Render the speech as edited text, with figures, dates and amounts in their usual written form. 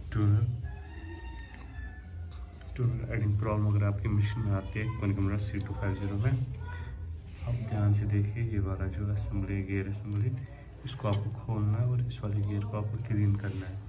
Tuner adding problem अगर आपकी machine में आती है कोनिकमरा C250 में, आप ध्यान से देखिए। ये वाला जो असेंबली गियर असेंबली, इसको आपको खोलना है और इस वाले गियर को आपको क्लीन करना है।